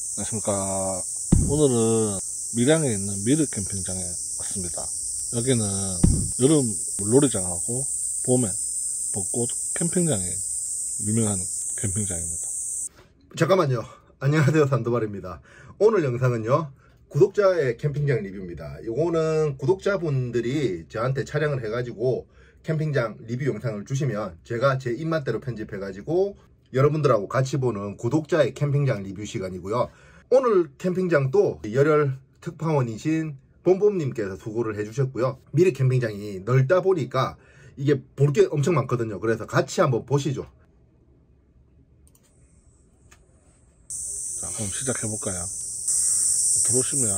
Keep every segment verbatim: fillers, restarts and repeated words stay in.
안녕하십니까. 오늘은 밀양에 있는 미르 캠핑장에 왔습니다. 여기는 여름 놀이장하고 봄에 벚꽃 캠핑장이 유명한 캠핑장입니다. 잠깐만요. 안녕하세요, 산도발입니다. 오늘 영상은요, 구독자의 캠핑장 리뷰입니다. 요거는 구독자분들이 저한테 촬영을 해가지고 캠핑장 리뷰 영상을 주시면 제가 제 입맛대로 편집해가지고 여러분들하고 같이 보는 구독자의 캠핑장 리뷰 시간이고요. 오늘 캠핑장도 열혈 특파원이신 봄봄님께서 수고를 해주셨고요. 미르 캠핑장이 넓다 보니까 이게 볼 게 엄청 많거든요. 그래서 같이 한번 보시죠. 자, 그럼 시작해볼까요? 들어오시면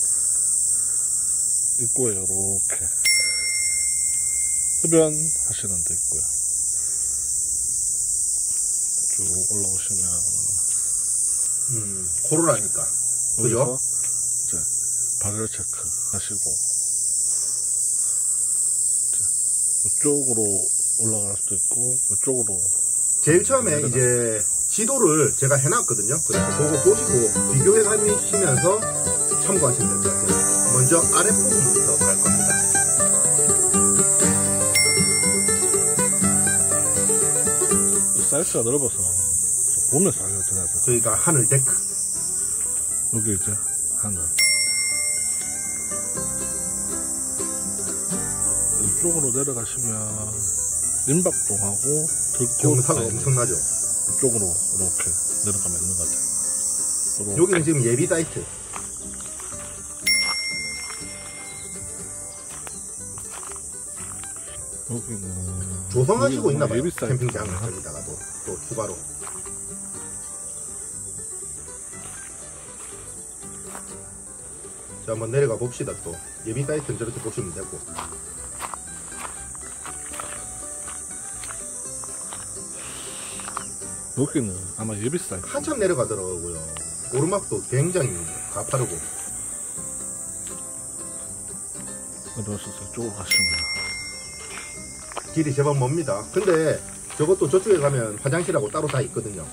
입구에 이렇게 흡연 하시는 데 있고요. 쭉 올라오시면 음, 코로나니까 여기서 그죠? 이제 발열 체크 하시고 이제 이쪽으로 올라갈 수도 있고 이쪽으로 제일 처음에 이제 지도를 제가 해놨거든요. 그래서 그거 보시고 비교해 가시면서 참고하시면 될 것 같아요. 먼저 아랫부분부터 갈 겁니다. 사이즈가 넓어서 보면서 알려드려야 돼요. 저희가 하늘 데크. 여기 이제 하늘. 이쪽으로 내려가시면 민박동하고 들꽃 경사가 엄청나죠. 이쪽으로 이렇게 내려가면 있는 것 같아요. 이렇게. 여기는 지금 예비 사이트. 여기는 조성하시고 여기는 있나봐요. 예비 사이트. 캠핑장을 여기다가도 또 추가로. 자, 한번 내려가 봅시다. 또 예비 사이트는 저렇게 보시면 되고. 여기는 아마 예비 사이트. 한참 내려가더라고요. 오르막도 굉장히 가파르고. 내려오셔서 이쪽으로 가시면 길이 제법 멉니다. 근데 저것도 저쪽에 가면 화장실하고 따로 다 있거든요.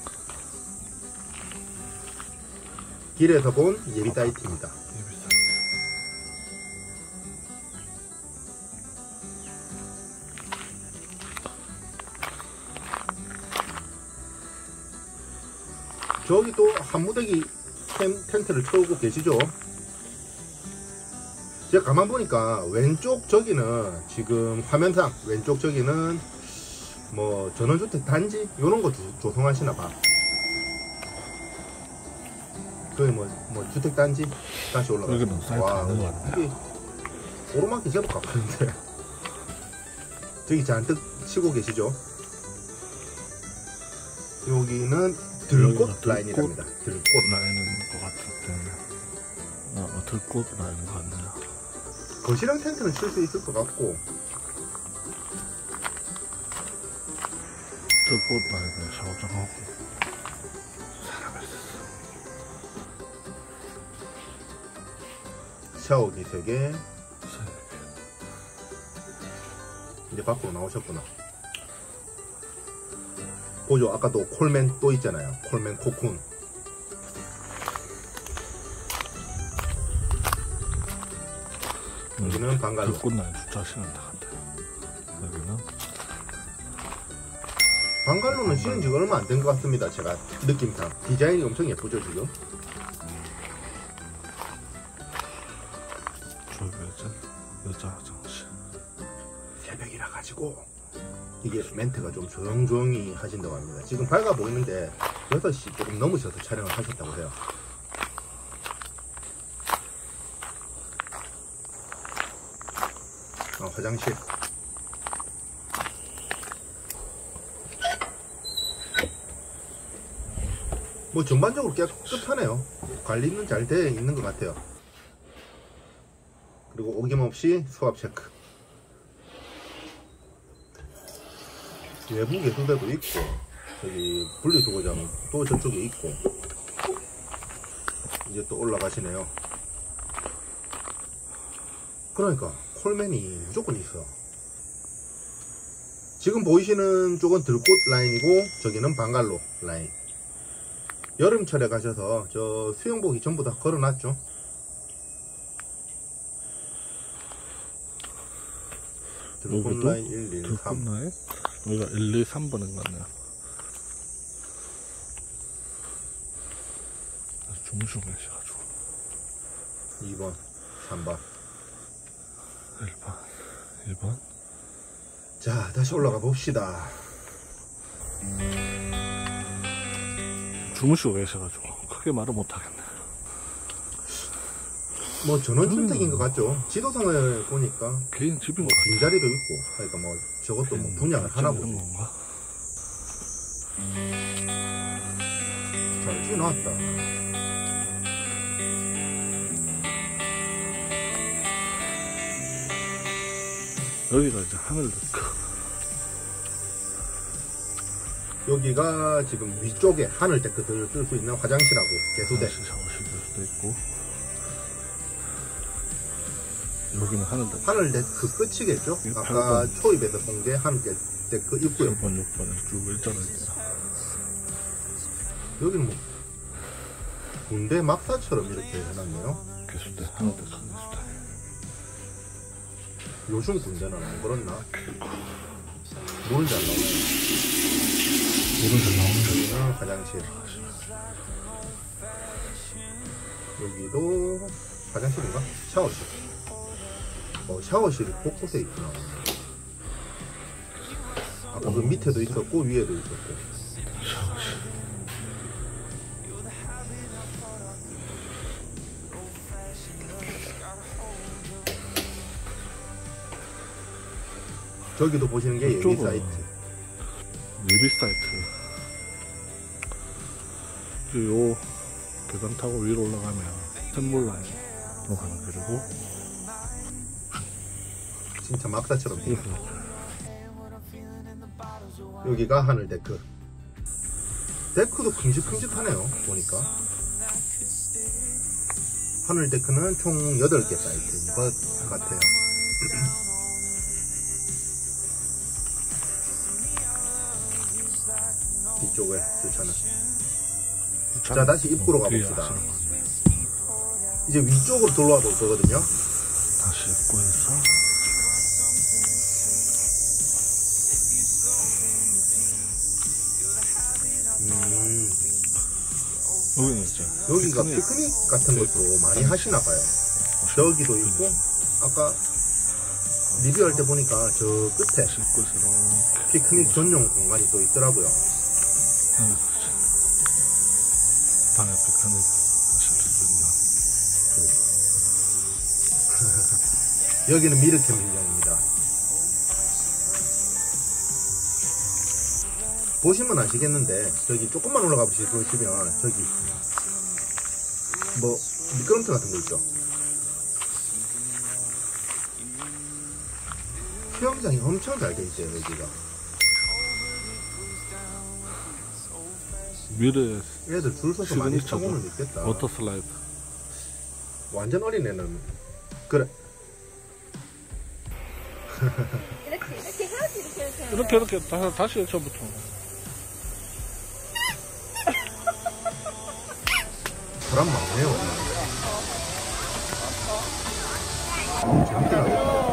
길에서 본 예비 사이트입니다. 예비 사이트. 저기 또 한무대기 텐, 텐트를 쳐오고 계시죠? 제가 가만 보니까 왼쪽 저기는 지금 화면상 왼쪽 저기는 뭐 전원주택 단지 요런 거 조, 조성하시나 봐. 거기 뭐, 뭐 주택 단지 다시 올라가. 여기는 사이트 아닌 것 같네요. 이게 오르막이 제법 가파른데. 저기 잔뜩 치고 계시죠? 여기는 들꽃 들꽃 라인이랍니다. 들꽃 라인인 것 같은데. 어, 들꽃 라인인 것 같네요. 거실형 텐트는 칠 수 있을 것 같고. 들꽃 라인에 샤워장하고 사람이 있었어. 샤워기 세 개. 이제 밖으로 나오셨구나. 보죠. 아까 또 콜맨 또 있잖아요. 콜맨 코쿤. 여기는 방갈로. 들꽃 라인 주차하시는 데 같아요. 여기는 방갈로는 씌운 지가 얼마 안 된 것 같습니다. 제가 느낌상. 디자인이 엄청 예쁘죠 지금. 저기 이제 여자 화장실. 새벽이라 가지고 이게 멘트가 좀 조용조용히 하신다고 합니다. 지금 밝아 보이는데 여섯 시 조금 넘으셔서 촬영을 하셨다고 해요. 어, 화장실. 뭐 전반적으로 깨끗하네요. 관리는 잘 되어 있는 것 같아요. 그리고 어김없이 수압 체크. 외부 개수대도 있고, 저기 분리수거장 또 저쪽에 있고. 이제 또 올라가시네요. 그러니까 콜맨이 무조건 있어. 지금 보이시는 쪽은 들꽃 라인이고 저기는 방갈로 라인. 여름철에 가셔서 저 수영복이 전부 다 걸어놨죠. 드롭라인 일, 이, 삼. 드롭라인? 여기가 일, 이, 삼 번인 것 같네요. 주무시고 계셔가지고. 이 번, 삼 번. 일 번, 일 번. 자, 다시 올라가 봅시다. 주무시고 계셔가지고 크게 말을 못하겠네. 뭐 전원주택인 것 같죠. 지도상을 보니까 개인 집인 뭐 것 같아. 빈자리도 있고, 그러니까 뭐 저것도 뭐 분양을 하나 보고. 이런 건가? 잘 지어놨다. 여기가 이제 하늘데크. 여기가 지금 위쪽에 하늘 데크들을 쓸 수 있는 화장실하고 개수대. 샤워실일 수도 있고. 여기는 하늘데크. 하늘 데크 끝이겠죠? 이거 아까 팔 번. 초입에서 본 게 하늘 데크 있고요. 칠 번, 육 번에 쭉 일자로 있어요. 여기는 뭐 군대 막사처럼 이렇게 해놨네요. 개수대, 하늘데크 개수대. 요즘 군대는 안 그렇나? 물은 잘 나오네. 물은 잘 나오는데. 여기는 화장실. 여기도 화장실인가? 샤워실. 어, 샤워실이 곳곳에 있구나. 아까 그 밑에도 있었고 위에도 있었고. 샤워실. 저기도 보시는 게 예비 이쪽은 사이트. 예비 사이트. 이제 요 계단 타고 위로 올라가면 샘물 라인으로 가는 길이고. 진짜 막사처럼 돼. 이렇게 여기가 하늘 데크. 데크도 큼직큼직하네요. 보니까. 하늘 데크는 총 여덟 개 사이트인 것 같아요. 뒤쪽에 주차는. 자, 다시 입구로 가봅시다. 이제 위쪽으로 돌아와 볼 거거든요. 다시 입구에서 음, 여기는 이제 여기가 피크닉. 피크닉 같은 것도 많이 하시나 봐요. 저기도 있고, 아까 리뷰할 때 보니까 저 끝에 다시 입구에서 피크닉 전용 공간이 또 있더라고요. 방에 피크닉 하실 수 있나? 여기는 미르 캠핑장입니다. 보시면 아시겠는데 저기 조금만 올라가 보시면 저기 뭐 미끄럼틀 같은 거 있죠. 수영장이 엄청 잘 돼 있어요. 여기가 미래 애들 줄 서서 많이 시그니처죠. 쳐보면 있겠다. 워터 슬라이드. 완전 어린애는 그래. 이렇게 이렇게 해야지 이렇게 이렇게 이렇게 이렇게 다, 다시 처음부터. 사람 많네요. 재밌긴 하겠다.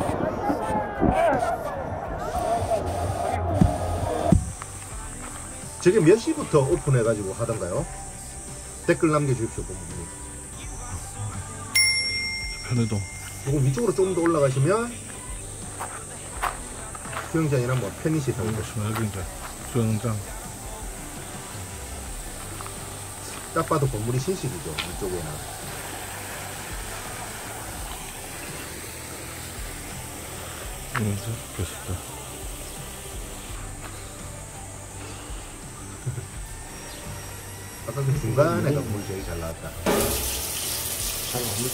저게 몇 시부터 오픈해가지고 하던가요? 댓글 남겨주십시오. 부모님. 편의동. 조금 위쪽으로 조금 더 올라가시면 수영장이나 뭐 편의시설. 여기 보시면 여기 이제 수영장. 딱 봐도 건물이 신식이죠. 이쪽에는. 여기 이제 게스트. 아까 그 중간에 건물 제일 잘 나왔다. 잘 나옵니다.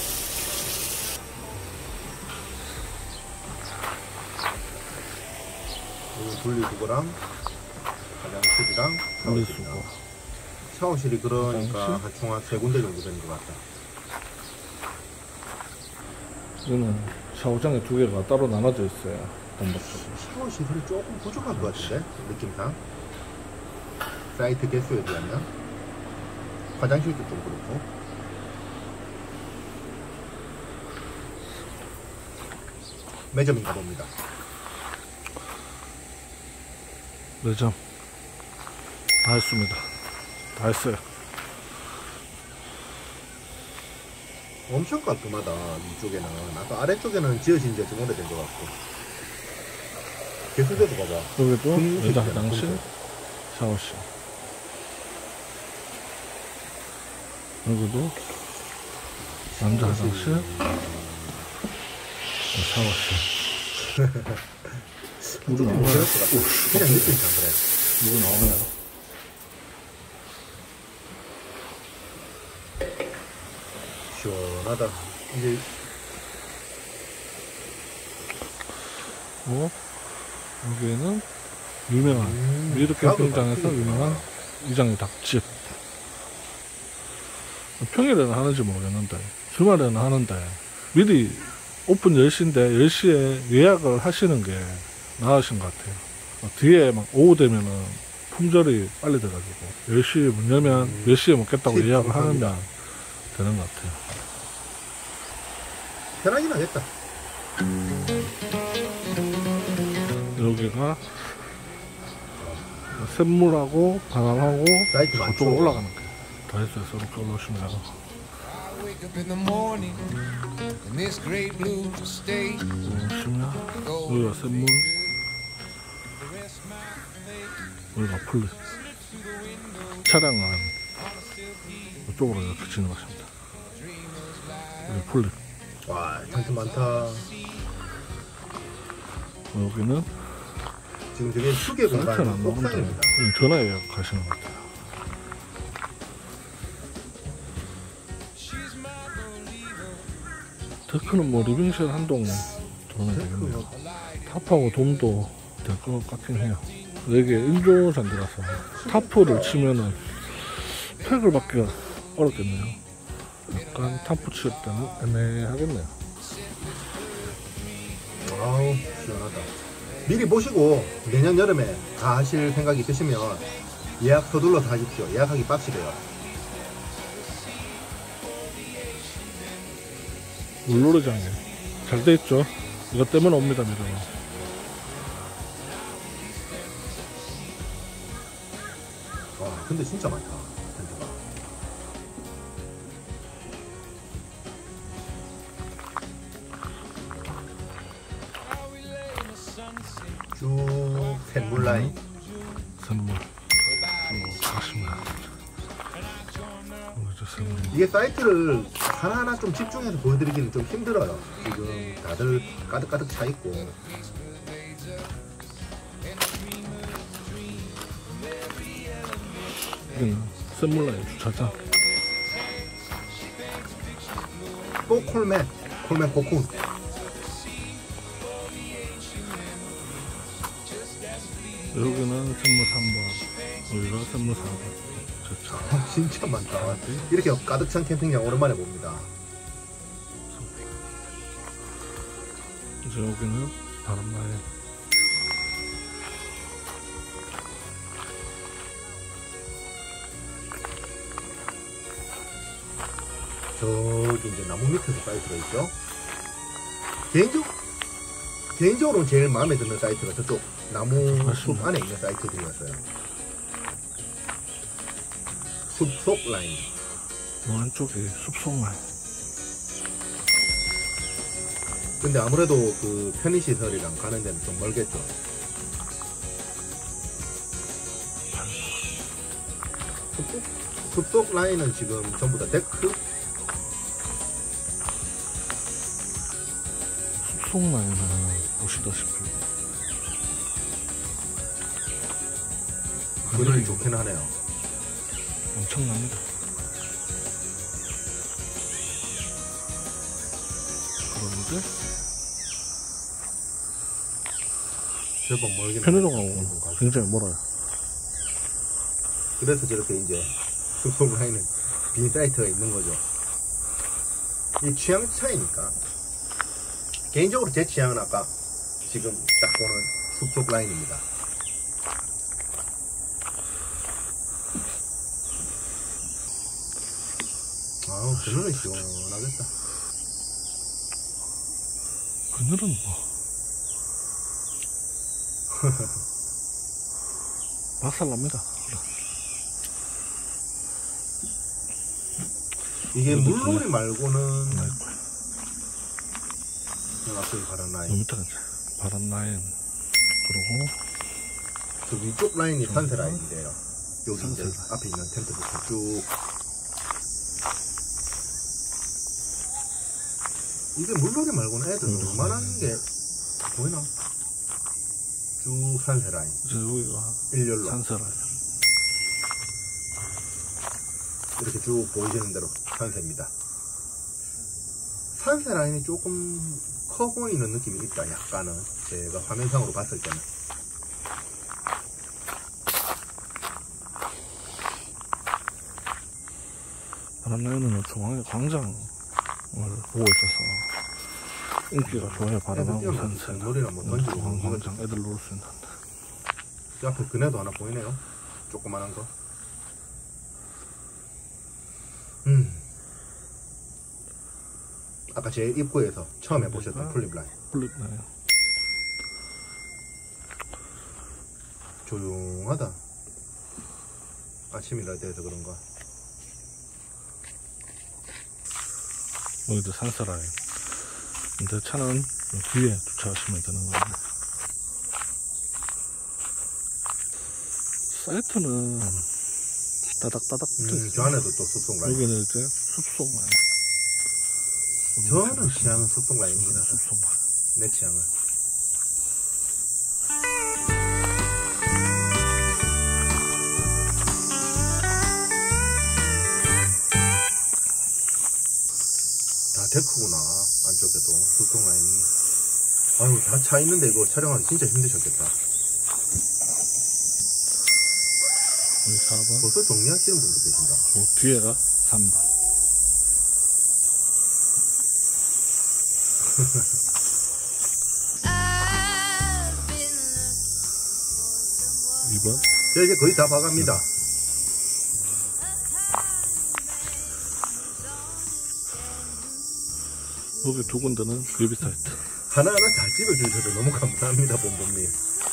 여기 분리수거랑 화장실이랑 샤워실이랑. 분리수거. 샤워실이 그러니까 화장실? 한 총 한 세 군데 정도 되는 것 같다. 이거는 샤워장에 두 개가 따로 나눠져 있어요. 단박적으로. 샤워시설이 조금 부족한 것 같은데 느낌상 사이트 개수에 비하면. 화장실도 좀 그렇고. 매점인가 봅니다. 매점 다 했습니다. 다 했어요. 엄청 깔끔하다. 이쪽에는 아까 아래쪽에는 지어진 지 좀 오래된 것 같고. 개수대도 봐봐. 여기도 분수대잖아, 여자 화장실, 분수. 샤워실. 여기도 남자 화장실, 샤워실. 물이 못 나오네요. 것 같아. 그냥 느낌상 그래. 물이 나오네요. 시원하다. 이제 뭐 여기에는 유명한 음, 미르 캠핑장에서 닭을 유명한 이장의 닭집. 평일에는 하는지 모르겠는데 주말에는 하는데 미리 오픈 열 시인데 열 시에 예약을 하시는 게 나으신 것 같아요. 뒤에 막 오후 되면은 품절이 빨리 돼가지고 열 시에 문 열면 음, 몇 시에 먹겠다고 팁 예약을 감사합니다. 하면 되는 것 같아요. 편하긴 하겠다. 여기가 샘물하고 바람하고 사이트 많죠. 저쪽으로 올라가는 거예요. 다 했어요. 이렇게 올라오시면 Wake up in the morning in this great blue state. 오시면 여기가 샘물, 여기가 풀리. 차량은 이쪽으로 이렇게 진행하십니다. 여기 풀리. 와, 텐트 많다. 여기는 지금 저게 휴게 공간 사이트는 안 나오는데 옥상입니다. 여기 전화 예약 가시는 것 같아요. 데크는 뭐 리빙실 한 동 들어오면 되겠네요. 탑하고 돔도 될 것 같긴 해요. 이게 인조 잔디라서 타프를 치면은 팩을 받기가 어렵겠네요. 약간 타프 칠 때는 애매하겠네요. 아우, 시원하다. 미리 보시고 내년 여름에 다 하실 생각이 있으시면 예약 서둘러서 하십시오. 예약하기 빡시래요. 물놀이장이 잘 돼 있죠. 이것 때문에 옵니다, 미래는. 와, 근데 진짜 많다. 텐트가. 쭉 샘물 라인. 선물. 가시면. 이제 선물. 이게 사이트를 하나하나 좀 집중해서 보여드리기는 좀 힘들어요. 지금 다들 가득가득 차 있고. 여기는 샘물라인 주차장. 또 콜맨, 콜맨 코쿤. 여기는 샘물 삼 번. 여기가 샘물 사 번. 주차. 진짜 많다. 이렇게 가득 찬 캠핑장 오랜만에 봅니다. 이제 여기는 바람라인. 저기 이제 나무 밑에서 사이트가 있죠. 개인적, 개인적으로는 제일 마음에 드는 사이트가 저쪽 나무 숲 안에 있는 사이트들이었어요. 숲속 라인. 뭐 안쪽이 숲속 라인. 근데 아무래도 그 편의시설이랑 가는 데는 좀 멀겠죠. 숲속, 숲속 라인은 지금 전부 다 데크? 숲속 라인은 보시다시피 분위기 좋긴 하네요. 엄청납니다. 그런데 제법 멀긴 편의점하고 굉장히 멀어요. 그래서 저렇게 이제 숲속 라인은 빈 사이트가 있는 거죠. 이 취향 차이니까. 개인적으로 제 취향은 아까 지금 딱 보는 숲속 라인입니다. 아우, 그늘은 시원하겠다. 그늘은 뭐 박살납니다. 이게 그래도 물놀이 그래. 말고는 네. 앞쪽에 바람 라인. 요 밑에가 이제 바람 라인 그리고 저 위쪽 라인이 산세 라인인데요. 여기 산세 이제 라인. 앞에 있는 텐트부터 쭉. 이게 물놀이 말고는 애들 음. 얼마나 게 보이나? 쭉 산세 라인. 이제 여기가 일렬로 산세 라인. 이렇게 쭉 보이시는 대로 산세입니다. 산세 라인이 조금 커 보이는 느낌이 있다. 약간은 제가 화면상으로 봤을 때는. 바람 라인은 중앙에 광장을 보고 있어서 인기가 좋아요. 바람하고 애들 산세. 뛰어나서 놀이를 한번 던지고 중앙 이거 광장 애들 놀 수 있는데. 저 앞에 그네도 하나 보이네요. 조그만한 거. 음. 아까 제 입구에서 처음에 보셨던 플립 라인. 플립 라인. 조용하다. 아침이라 돼서 그런가. 여기도 산세 라인. 근데 차는 뒤에 주차하시면 되는 겁니다. 사이트는 따닥따닥 붙어 음, 있어요. 저 안에도 또 숲속 라인. 여기는 이제 숲속 라인. 저는 취향은 숲속 라인입니다. 숲속 라인. 내 취향은. 다 데크구나. 안쪽에도 숲속 라인이. 아유, 다 차 있는데 이거 촬영하기 진짜 힘드셨겠다. 여기 사 번. 벌써 정리하시는 분도 계신다. 뭐 뒤에가 삼 번. 이 번. 자, 이제 거의 다 봐갑니다. 여기 두 군데는 뮤비 사이트. 하나하나 다 찍어주셔서 너무 감사합니다, 본범님.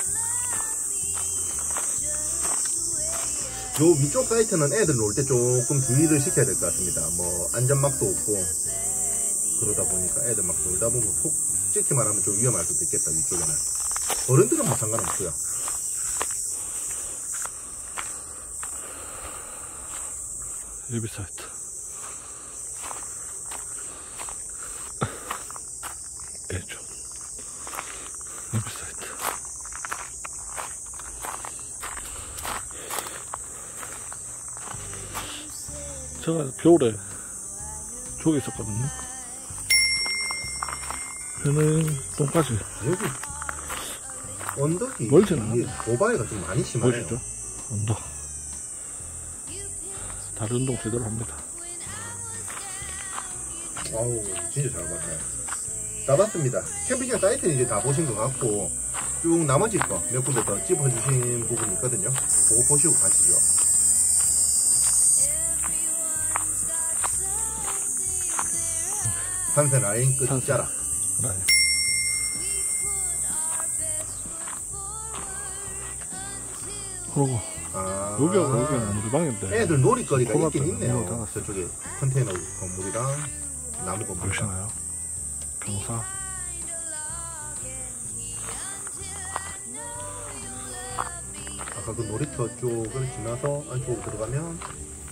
요 위쪽 사이트는 애들 놀 때 조금 주의를 시켜야 될 것 같습니다. 뭐 안전막도 없고 그러다 보니까 애들 막 놀다 보면 솔직히 말하면 좀 위험할 수도 있겠다. 위쪽에는 어른들은 뭐 상관없고요. 뮤비 사이트. 애죠. 뮤비 사이트. 제가 겨울에 저기 있었거든요. 얘는 똥까지 여기 언덕이 멀지는 이게 오바이가 좀 많이 심하네요. 보시죠. 언덕. 다리 운동 제대로 합니다. 아우 진짜 잘 봤어요. 다 봤습니다. 캠핑장 사이트는 이제 다 보신 것 같고 쭉 나머지 거 몇 군데 더 찝어주신 부분이 있거든요. 그거 보시고 가시죠. 산세 라인 끝자락. 라인. 그리고 아, 여기하고 여기는 물방인데 애들 놀이거리가 코너 있긴 때문에 있네요. 문을 닫았어요. 저쪽에 컨테이너 건물이랑 나무 건물이랑. 보시나요? 경사. 아까 그 놀이터 쪽을 지나서 안쪽으로 들어가면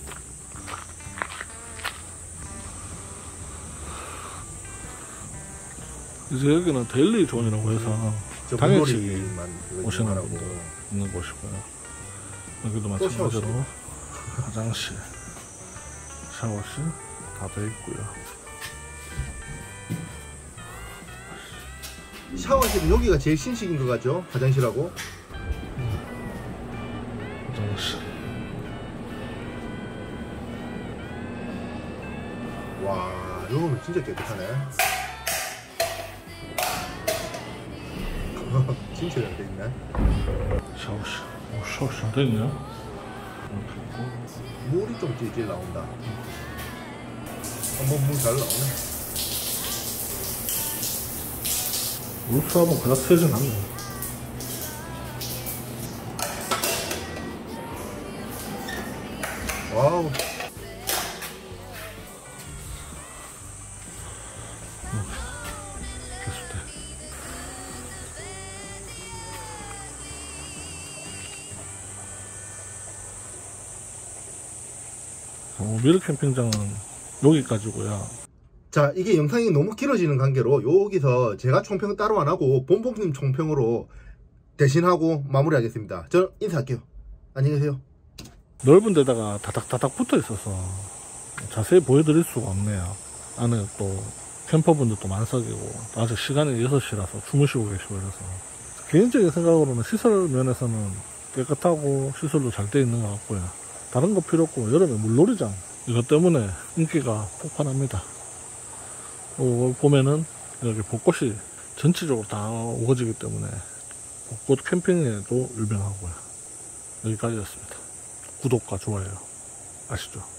이제 여기는 데일리 존이라고 해서 저 당일치 물놀이만 그거 오시는 이용하라고. 분들 있는 곳이고요. 여기도 또 마찬가지로 샤워실. 화장실, 샤워실 다 돼 있고요. 샤워실은 여기가 제일 신식인 것 같죠? 화장실하고. 화장실. 와, 이거는 진짜 깨끗하네. 진짜 잘 돼 있네. 샤워실. 오, 샤워실 안 돼 있네요. 물이 좀 질질 나온다. 한번 물 잘 나오네. 루스하면 그닥 세진 않네. 와우. 됐을 때. 어, 미르 캠핑장은 여기까지고요. 자, 이게 영상이 너무 길어지는 관계로 여기서 제가 총평 따로 안 하고 본봉님 총평으로 대신하고 마무리하겠습니다. 저는 인사할게요. 안녕히 계세요. 넓은 데다가 다닥다닥 붙어 있어서 자세히 보여드릴 수가 없네요. 안에 또 캠퍼분들도 만석이고 아직 시간이 여섯 시라서 주무시고 계시고 이래서 개인적인 생각으로는 시설 면에서는 깨끗하고 시설도 잘 돼 있는 것 같고요. 다른 거 필요 없고 여름에 물놀이장 이것 때문에 인기가 폭발합니다. 어, 보면은 여기 벚꽃이 전체적으로 다 우거지기 때문에 벚꽃 캠핑에도 유명하고요. 여기까지였습니다. 구독과 좋아요 아시죠?